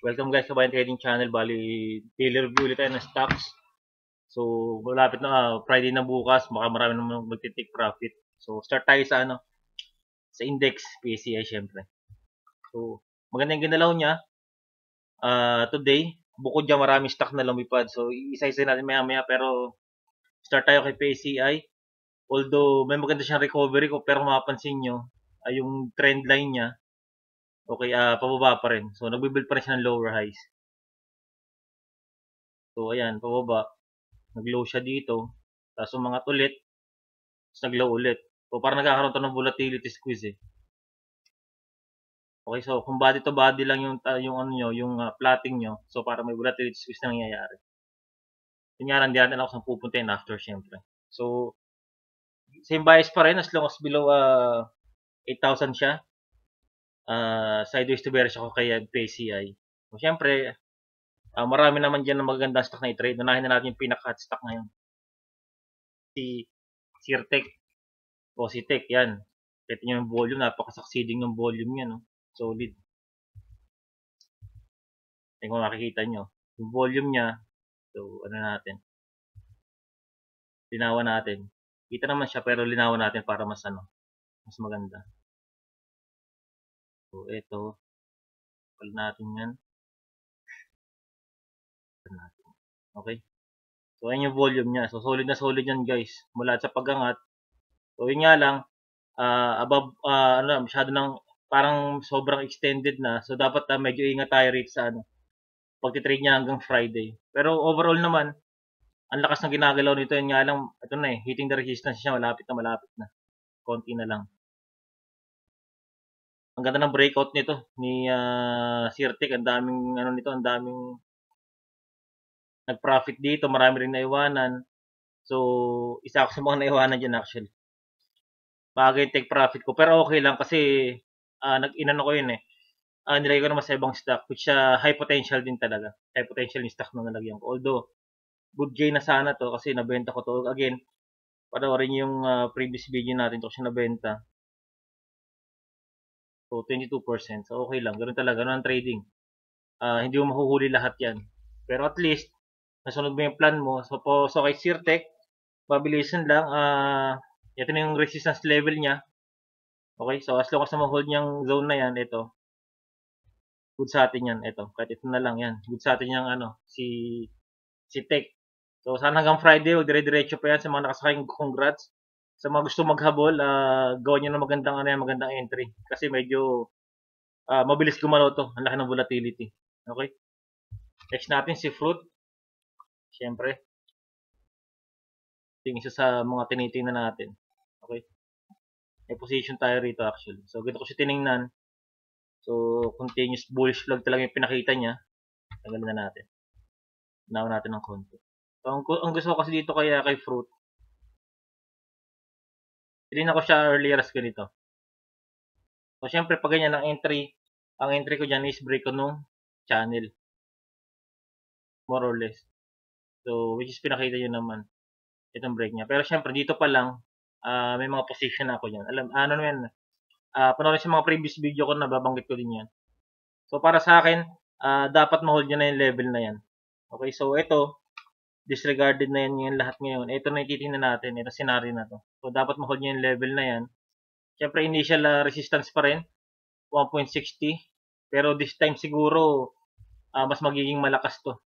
Welcome guys sa Bayan Trading Channel. Bali, daily review ulit tayo ng stocks. So, malapit na Friday na bukas, baka marami naman magti-take profit. So, start tayo sa sa index PCI syempre. So, maganda yung ginalaw niya today. Bukod diyan maraming stock na lumipad. So, isa-isa natin maya-maya pero start tayo kay PCI. Although may maganda siyang recovery ko pero mapapansin nyo, yung trend line niya okay, pababa pa rin. So, nagbi-build pa rin siya ng lower highs. So, ayan, pababa. Nag-low siya dito. Tapos umangat ulit. Tapos nag-low ulit. So, parang nagkakaroon to ng volatility squeeze eh. Okay, so kung body to body lang yung ano nyo, yung plotting nyo, so parang may volatility squeeze na nangyayari. Yun nga lang, di natin ako saan pupuntahin after, syempre. So, same bias pa rin as long as below 8,000 siya. Sideways to bearish ako kay PCI. So, syempre, marami naman dyan na magagandang stock na i-trade. Unahin na natin yung pinaka-hot stock ngayon. Si Sirtec. O si Tech, yan. Kita nyo yung volume, napaka-succeeding ng volume niya, no? Solid. Yan kung makikita nyo. Yung volume niya, so, ano natin. Linawan natin. Kita naman siya, pero linawan natin para mas mas maganda. So, ito. Pal natin yan. Okay. So, ayan yung volume niya. So, solid na solid yan, guys. Mula sa pagangat. So, yun nga lang, above, masyado ng, parang sobrang extended na. So, dapat medyo ingat tayo rito sa pagtitrade niya hanggang Friday. Pero overall naman, ang lakas ng ginagalaw nito. Yun nga lang, ito na hitting the resistance siya, malapit na. Konti na lang. Ang ganda ng breakout nito ni Sirtec. Ang daming nito, ang daming nag-profit dito, marami rin naiwanan. So, isa ako sa mga naiwanan dyan actually. Bagay take profit ko. Pero okay lang kasi nag-inano ko yun eh. Nilagay ko naman sa ibang stock which high potential din talaga. High potential yung stock na nalagyan ko. Although, good gain na sana to kasi nabenta ko to. Again, panoorin yung previous video natin to kasi nabenta. So, 22%. So, okay lang. Ganun talaga. Ganun ang trading. Hindi mo mahuhuli lahat yan. Pero at least, nasunod mo yung plan mo. So kay Sirtec, pabilisan lang. Ito na yung resistance level niya. Okay, so as long as na ma-hold niyang zone na yan, ito. Good sa atin yan. Ito, kahit ito na lang yan. Good sa atin yung si Tech. So sana hanggang Friday, wag dire-diretso pa yan sa mga nakasakay. Congrats. Sa mga gusto maghabol, gawin nyo na magandang entry. Kasi medyo mabilis gumalaw to. Ang laki ng volatility. Okay. Next natin si Fruit. Siyempre. Yung isa sa mga tinitingnan natin. Okay. May position tayo rito actually. So, ganito ko siya tiningnan. So, continuous bullish flag talaga yung pinakita niya. Tanggalin na natin. Unawa natin ng konti. So, ang gusto ko kasi dito kay Fruit. Tinignan ko siya earlier as ganito. So, syempre, pag ganyan ang entry ko dyan is break ko nung channel. More or less. So, which is pinakita nyo naman. Itong break niya. Pero syempre, dito pa lang, may mga position ako dyan. Alam, ano yan, panoorin sa mga previous video ko, nababanggit ko din yan. So, para sa akin, dapat ma-hold nyo na yung level na yan. Okay, so ito, disregarded na yan yung lahat ngayon. Ito na ititingnan natin, ito scenario na to. So, dapat ma-hold nyo yung level na yan. Siyempre, initial resistance pa rin, 1.60. Pero this time siguro, mas magiging malakas to.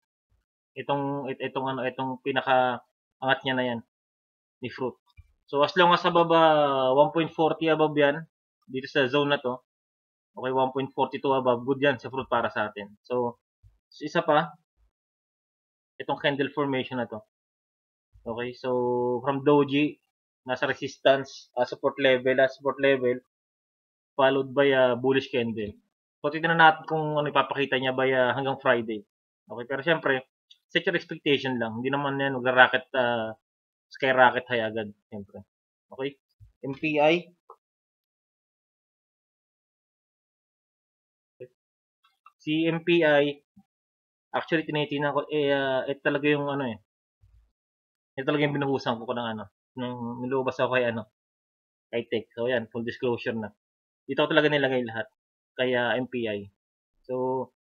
Itong pinaka angat niya na yan ni Fruit. So, as long as above 1.40 above yan, dito sa zone na to, okay, 1.42 above, good yan sa Fruit para sa atin. So isa pa, itong candle formation na to. Okay, so from doji, nasa resistance, support level, followed by bullish candle. So, titignan natin kung ano ipapakita niya by hanggang Friday. Okay, pero syempre, set your expectation lang. Hindi naman yan mag-rocket, skyrocket high agad, syempre. Okay, MPI. Si MPI, actually tinitingnan ko, ito talaga yung ito talaga yung binuhusan ko ng nung nilubas ako kay Tech. So, yan, full disclosure na. Dito ko talaga nilagay lahat, kaya MPI. So,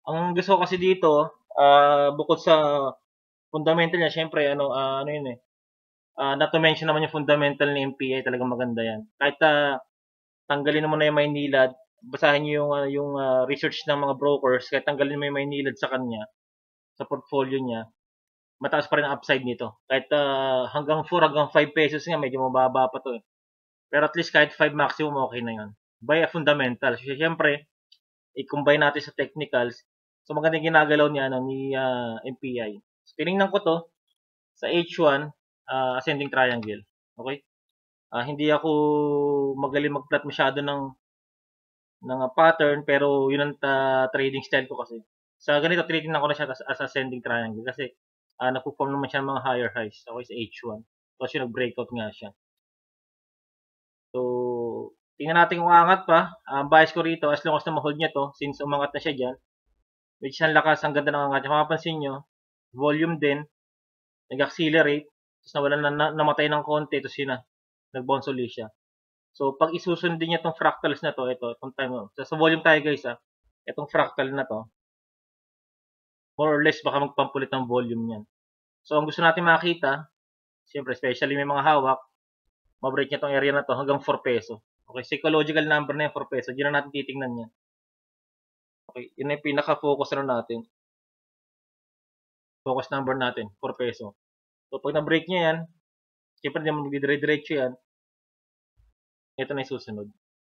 Ang gusto ko kasi dito, bukod sa fundamental niya, syempre, ano yun eh, not to mention naman yung fundamental ni MPI, talagang maganda yan. Kahit tanggalin mo na yung Maynilad, basahin niyo yung research ng mga brokers, kahit tanggalin mo yung Maynilad sa kanya, sa portfolio niya, mataas pa rin ang upside nito. Kahit hanggang 4, hanggang 5 pesos nga, medyo mababa pa to eh. Pero at least kahit 5 maximum, okay na yun. By a fundamental. So, syempre, i-combine natin sa technicals. So, magandang ginagalaw niya ni MPI. So, tinignan ko to sa H1, ascending triangle. Okay? Hindi ako magaling mag-plot masyado ng pattern, pero yun ang trading style ko kasi. Sa ganito, tinitingnan ko na siya as ascending triangle kasi nagpo-form naman siya ng mga higher highs. Okay, sa H1. Tapos yung nag-breakout nga siya. So, tingnan natin kung aangat pa. Ang bias ko rito, as long as na ma-hold niya to, since umangat na siya dyan, which ang lakas, ang ganda ng angat niya. Mapapansin nyo, volume din, nag-accelerate, tapos namatay ng konti, tapos yun na, nag-bounce ulit siya. So, pag isusundin niya itong fractals na to, itong time, sa volume tayo guys itong fractal na to, more or less, baka magpampulit ng volume niyan. So, ang gusto natin makita, siyempre, especially may mga hawak, mabreak niya itong area na to hanggang 4 peso. Okay, psychological number na yung 4 peso. Diyan na natin titingnan yan. Okay, yun na yung pinaka-focus na natin. Focus number natin, 4 peso. So, pag na-break niya yan, siyempre hindi mo magdidire-diretso yan. Ito na yung susunod.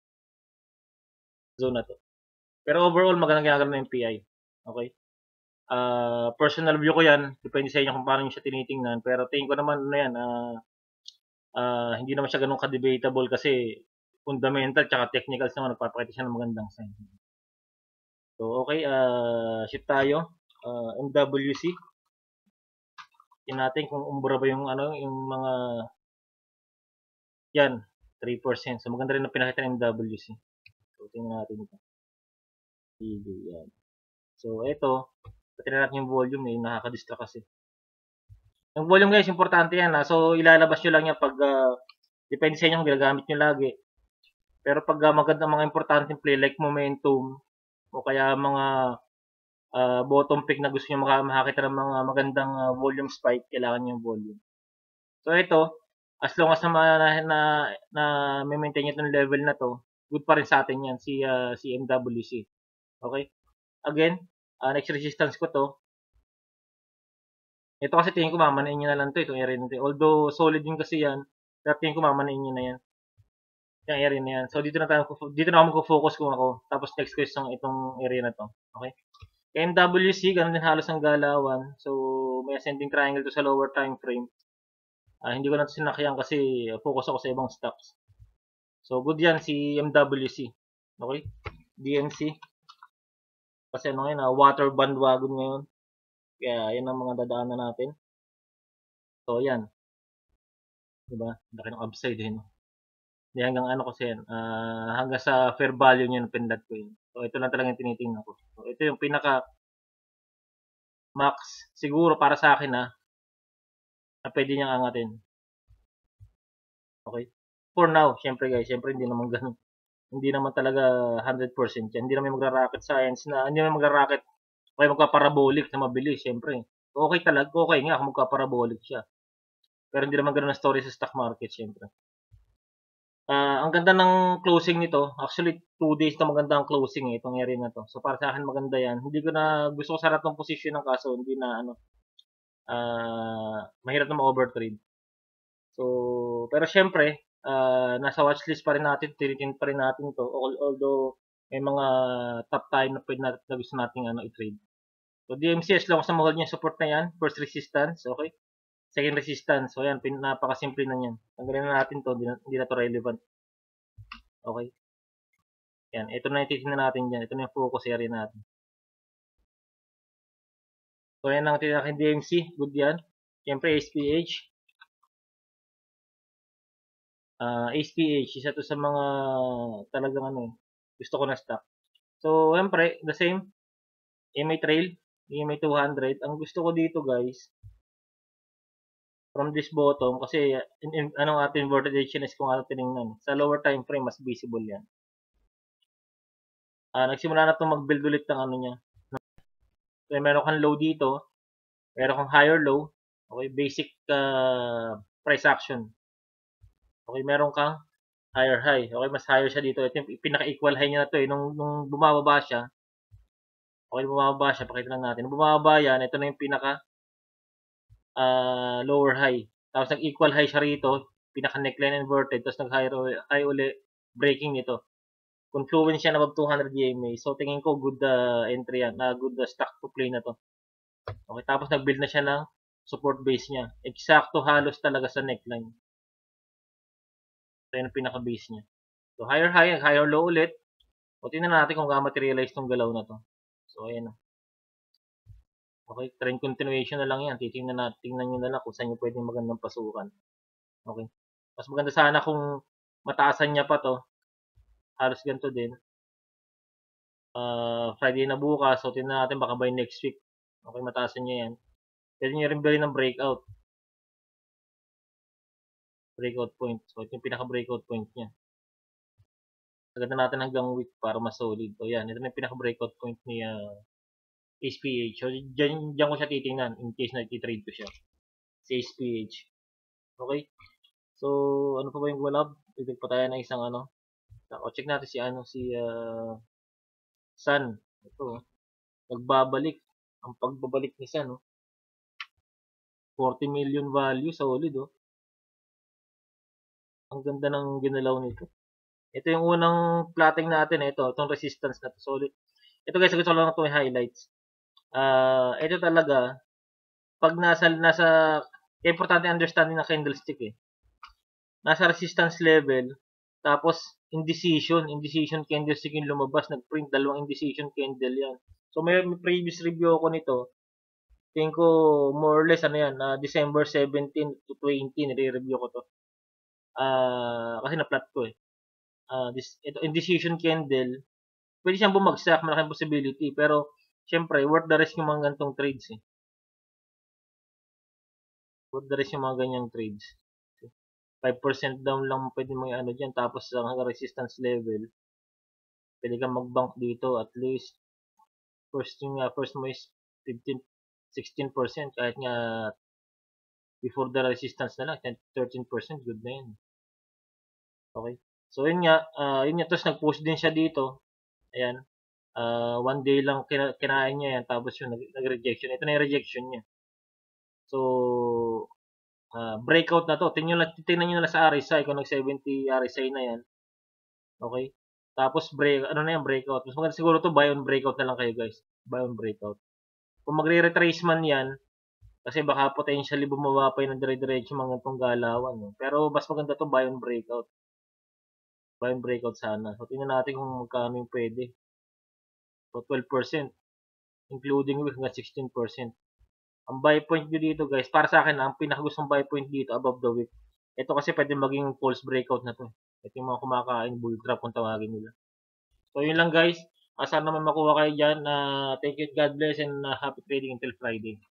Zone na to. Pero overall, magandang ginagawa ng MPI. Okay? Personal view ko yan. Depende sa inyo kung paano nyo siya tinitingnan. Pero tingin ko naman, hindi naman siya ganun ka-debatable kasi fundamental tsaka technicals naman nagpapakita siya ng magandang sign. So, okay. Shift tayo. MWC. Tingnan natin kung umbra ba yung mga yan, 3%. So, maganda rin ang pinakita ng MWC. So, tingnan natin ito. Yan. So, ito, tingnan natin yung volume nakaka-distract kasi. Yung volume guys, importante yan. So, ilalabas nyo lang yan pag, depende sa inyo kung ginagamit nyo lagi. Pero pag maganda mga importanteng play like momentum, o kaya mga bottom pick na gusto nyo makakita ng mga magandang volume spike, kailangan yung volume. So, ito, as long as na maintain nyo itong level na to, good pa rin sa atin yan, si MWC. Okay? Again, next resistance ko to. Ito kasi tingin ko mamanain nyo na lang to, itong area na to. Although solid din kasi yan, pero tingin ko mamanain nyo na yan. Yung area na yan. So dito na ako magfo-focus kung ako. Tapos next question itong area na to. Okay? MWC, ganun din halos ang galawan. So may ascending triangle to sa lower time frame. Hindi ko na ito sinakyan kasi focus ako sa ibang stocks. So good yan si MWC. Okay? DMC. Kasi ngayon, water bandwagon ngayon. Kaya yan ang mga dadaanan natin. So yan. Diba? Laki ng upside no? Hindi hanggang kasi yan. Hanggang sa fair value niya ng pinlat ko yun. So ito lang talagang tinitingnan ko. So ito yung pinaka max siguro para sa akin na pwede niyang angatin. Okay? For now, syempre guys, syempre hindi naman ganun. Hindi naman talaga 100% yan. Hindi naman magra-rocket science na, hindi naman magra-rocket okay magka-parabolic na mabilis, syempre. Okay talaga, okay nga kung magka-parabolic siya. Pero hindi naman ganun ang story sa stock market, syempre. Ang ganda ng closing nito. Actually, 2 days na maganda ang closing itong area na to. So, para sa akin maganda yan. Hindi ko na, gusto ko sa lahat ng position ng kaso, hindi na, mahirap na ma-overtrade. So, pero syempre, nasa watchlist pa rin natin, tinitin pa rin natin to. Although, may mga top time na pwede natin, na gusto natin i-trade. So, DMC, as long as na mahal niya support na yan, first resistance, okay? Second resistance. So, yan, napakasimple na yan. Tanggalin na natin to, hindi na to relevant. Okay? Yan, ito na yung titignan natin dyan. Ito na yung focus area natin. So, yan ang titignan DMC. Good yan. Siyempre, SPH. SPH, isa to sa mga talagang gusto ko na stock. So, siyempre, the same. EMA Trail, EMA 200. Ang gusto ko dito, guys, from this bottom, kasi anong ating inverted HNS kung ating tinignan. Sa lower time frame, mas visible yan. Nagsimula na itong mag-build ulit ng niya. So, meron kang low dito, meron kang higher low, okay, basic price action. Okay, meron kang higher high. Okay, mas higher siya dito. Ito yung pinaka-equal high niya na to eh. Nung bumababa siya, okay, bumababa siya, pakita lang natin. Nung bumababa yan, ito na yung pinaka lower high. Tapos nag-equal high siya rito, pinaka-neckline inverted, tapos nag-higher high uli, breaking nito. Confluence siya above 200 EMA. So, tingin ko good entry yan, good stock to play na to. Okay, tapos nag-build na siya ng support base niya. Eksakto halos talaga sa neckline. So, yan ang pinaka-base niya. So, higher high, higher low ulit. O, tingnan natin kung materialize tong galaw na to. So, ayan na. Okay, trend continuation na lang yan. Tingnan nyo na lang kung saan nyo pwedeng magandang pasukan. Okay. Mas maganda sana kung mataasan niya pa to. Halos ganito din. Friday na bukas. So, tingnan natin baka by next week. Okay, mataasan niya yan. Pwede nyo rin bilhin ng breakout. Breakout point. So, ito yung pinaka-breakout point niya. Sagad natin hanggang week para mas solid. So, yan. Ito na yung pinaka-breakout point ni SPH. So, dyan ko siya titingnan in case na iti-trade ko siya. Si SPH. Okay? So, ano pa ba yung walab? Titig pa tayo ng isang ano. O, check natin si Sun. Ito. Nagbabalik. Ang pagbabalik ni Sun. 40 million value. Solid. Ang ganda ng ginalaw nito. Ito yung unang plotting natin. Ito. Itong resistance na to. Solid. Ito guys, gusto ko lang ito yung highlights. Ito talaga, pag nasa importante understanding ng candlestick eh. Nasa resistance level, tapos indecision candlestick yung lumabas, nag-print, dalawang indecision candle yan. So may previous review ako nito, tingin ko more or less ano yan, December 17 to 20, nire-review ko to. Kasi na-plot ko eh. Ito, indecision candle, pwede siyang bumagsak, malaking possibility, pero syempre, worth the risk yung mga gantong trades eh. Worth the risk yung mga ganyang trades. 5% down lang pwede mo ano dyan. Tapos hanggang resistance level, pwede kang mag-bank dito at least. First mo is 16%. Kahit nga before the resistance na lang, 13%, good na yun. Okay. So yun nga, tapos nag-push din siya dito. Ayan. One day lang kinain niya yan. Tapos yun, nag-rejection. Ito na yung rejection niya. So, breakout na to. Tingnan nyo na sa RSI. Kung nag-70 RSI na yan. Okay? Tapos, ano na yan, breakout. Mas maganda siguro to, buy on breakout na lang kayo guys. Buy on breakout. Kung magre-retrace man yan, kasi baka potentially bumaba pa yun ng dire-diretso mga itong galawan. No? Pero, mas maganda to, buy on breakout. Buy on breakout sana. So, tingnan natin kung magkano yung pwede. So, 12%. Including week hanggang 16%. Ang buy point nyo dito guys, para sa akin, ang pinakagustong buy point dito above the wick. Ito kasi pwede maging false breakout na to. Ito yung mga kumakain bull trap kung tawagin nila. So yun lang guys. Sana naman makuha kayo dyan. Thank you, God bless, and happy trading until Friday.